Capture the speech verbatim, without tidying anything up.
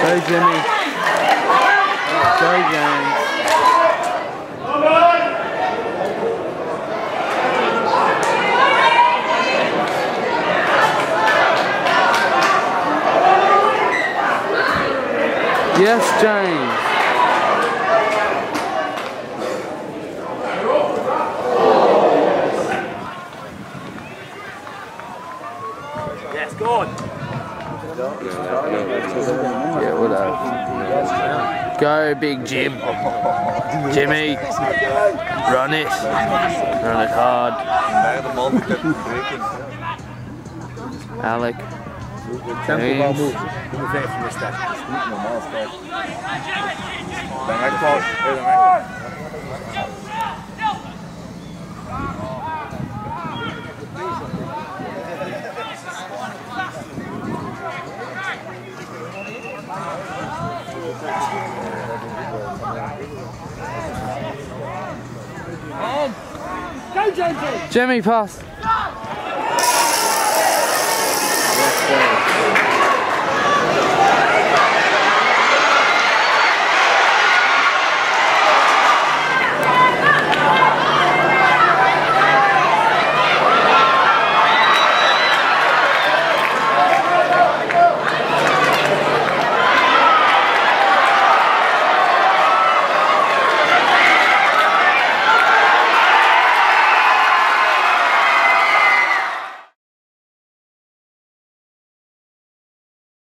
Go Jimmy. Go James. Yes, James. Yes, go on. Yeah, whatever. Go, big Jim. Jimmy. Run it. Run it hard. Alec. James. Go, Jamie! Jimmy, pass.